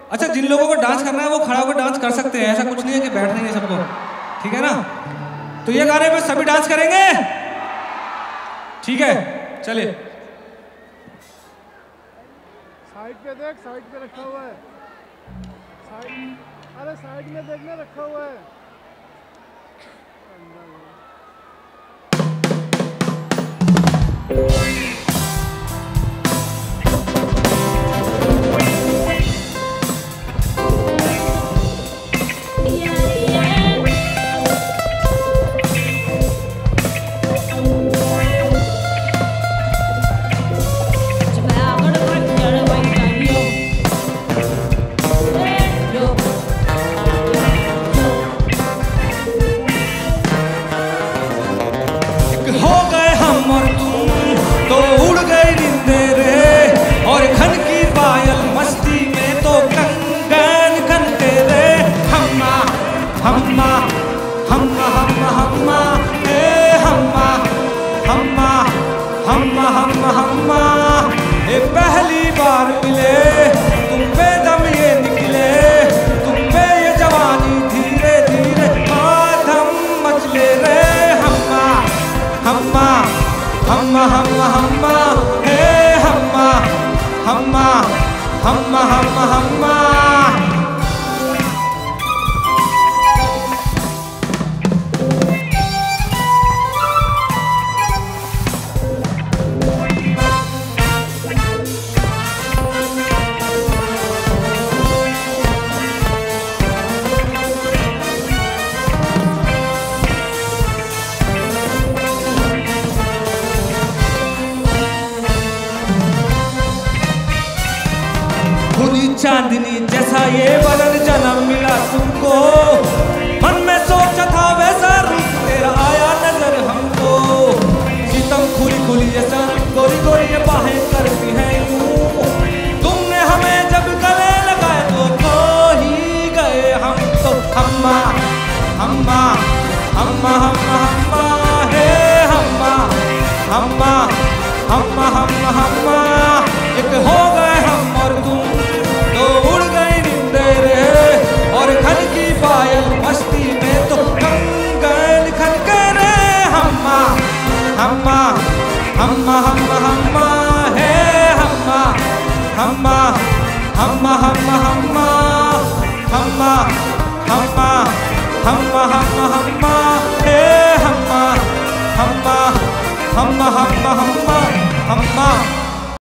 अच्छा, जिन लोगों को डांस करना है वो खड़ा होकर डांस कर सकते हैं, ऐसा कुछ नहीं है कि बैठ नहीं है सबको, ठीक है ना? तो ये गाने पे सभी डांस करेंगे, ठीक है? चलिए। साइड पे देख, साइड पे रखा हुआ है। साइड, अरे साइड में देखना, रखा हुआ है। पहली बार मिले तुम पे दम ये निकले, तुम पे ये जवानी धीरे धीरे माधम मचले रे। हम्मा हम्मा हम्मा हम्मा हम्मा हे हम्मा हम्मा हम्मा हम्मा हम्मा। चांदनी जैसा ये बदन जन्म मिला तुमको, मन में सोचा था वैसा रूप तेरा आया नजर हमको। सीतम खुली खुली ये सनम, गोरी गोरी ये बाहें करती हैं यूं। तुमने हमें जब गले लगाए तो खो ही गए हम तो। हम्मा हम्मा हम्मा हम्मा हम्मा हे हम्मा हम्मा हम्मा हम्मा हम्मा। एक हो गए हम और तुम, तो उड़ गई नींदे रे, और खन की पायल मस्ती में तो कंगन खन के रे। हम्मा हम्मा हम्मा हम्मा हम्मा हे हम्मा हम्मा हम्मा हम्मा हम्मा हम्मा हम्मा हम्मा हम्मा हम्मा हे हम्मा हम्मा हम्मा हम्मा हम्मा हम्मा।